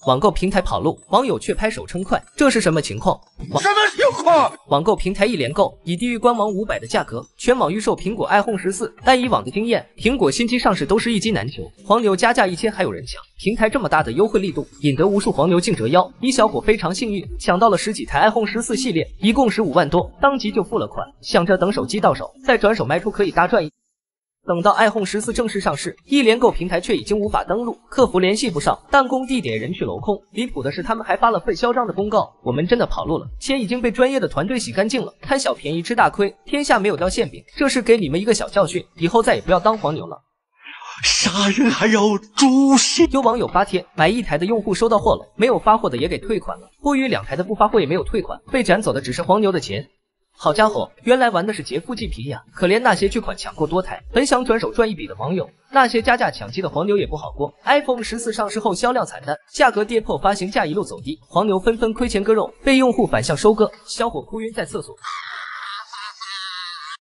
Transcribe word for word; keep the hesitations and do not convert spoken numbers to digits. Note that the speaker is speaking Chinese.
网购平台跑路，网友却拍手称快，这是什么情况？ 什么情况？ 网购平台一联购以低于官网五百的价格全网预售苹果 iPhone 十四，但以往的经验，苹果新机上市都是一机难求，黄牛加价一千还有人抢。平台这么大的优惠力度，引得无数黄牛竞折腰。一小伙非常幸运，抢到了十几台 iPhone 十四系列，一共十五万多，当即就付了款，想着等手机到手再转手卖出可以大赚一。等到 iPhone 十四正式上市，一联购平台却已经无法登录，客服联系不上，办公地点人去楼空。离谱的是，他们还发了份嚣张的公告：我们真的跑路了，钱已经被专业的团队洗干净了，贪小便宜吃大亏，天下没有掉馅饼。这是给你们一个小教训，以后再也不要当黄牛了。 杀人还要诛心。 有网友发帖，买一台的用户收到货了，没有发货的也给退款了，不余两台的不发货也没有退款，被斩走的只是黄牛的钱。好家伙，原来玩的是劫富济贫呀！可怜那些巨款抢过多台，本想转手赚一笔的网友，那些加价抢机的黄牛也不好过。iPhone 十四上市后销量惨淡，价格跌破发行价一路走低，黄牛纷纷亏钱割肉，被用户反向收割，小伙哭晕在厕所。